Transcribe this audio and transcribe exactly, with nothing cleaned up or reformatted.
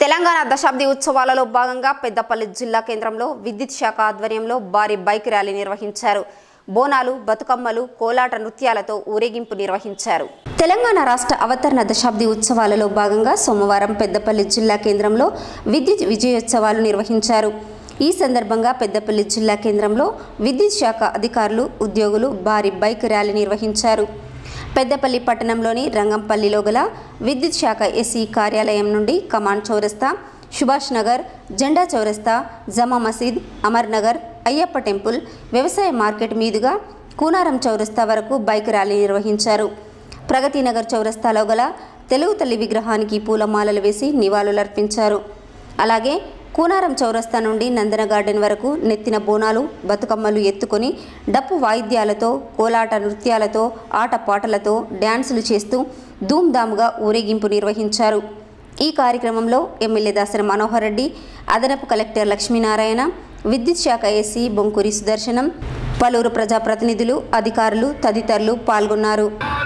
తెలంగాణ దశాబ్ది ఉత్సవాలలో భాగంగా పెద్దపల్లి జిల్లా కేంద్రంలో విద్యుత్ శాఖ ఆధ్వర్యంలో భారీ బైక్ ర్యాలీ నిర్వహించారు. బోనాలు, బతుకమ్మలు, కోలాట నృత్యాలతో ఊరేగింపు నిర్వహించారు. తెలంగాణ రాష్ట్ర అవతరణ దశాబ్ది ఉత్సవాలలో భాగంగా సోమవారం పెద్దపల్లి జిల్లా కేంద్రంలో విద్యుత్ విజయోత్సవాలు నిర్వహించారు. ఈ సందర్భంగా పెద్దపల్లి జిల్లా కేంద్రంలో విద్యుత్ శాఖ అధికారులు, ఉద్యోగులు భారీ బైక్ ర్యాలీ నిర్వహించారు. పెద్దపల్లి పట్టణంలోని రంగంపల్లిలో గల విద్యుత్ శాఖ ఎస్ఈ కార్యాలయం నుండి కమాండ్ చౌరస్తా, సుభాష్ నగర్, జెండా చౌరస్తా, జమా మసీద్, అమర్ నగర్, అయ్యప్ప టెంపుల్, వ్యవసాయ మార్కెట్ మీదుగా కూనారం చౌరస్తా వరకు బైక్ ర్యాలీ నిర్వహించారు. ప్రగతి నగర్ చౌరస్తాలో గల తెలుగు తల్లి విగ్రహానికి పూలమాలలు వేసి నివాళులర్పించారు. అలాగే కూనారం చౌరస్తా నుండి నందన గార్డెన్ వరకు నెత్తిన బోనాలు, బతుకమ్మలు ఎత్తుకొని డప్పు వాయిద్యాలతో, కోలాట నృత్యాలతో, ఆటపాటలతో డ్యాన్సులు చేస్తూ ధూమ్ధామ్గా ఊరేగింపు నిర్వహించారు. ఈ కార్యక్రమంలో ఎమ్మెల్యే దాసరి మనోహర్ రెడ్డి, అదనపు కలెక్టర్ లక్ష్మీనారాయణ, విద్యుత్ శాఖ ఎస్సీ బొంకూరి సుదర్శనం, పలువురు ప్రజాప్రతినిధులు, అధికారులు తదితరులు పాల్గొన్నారు.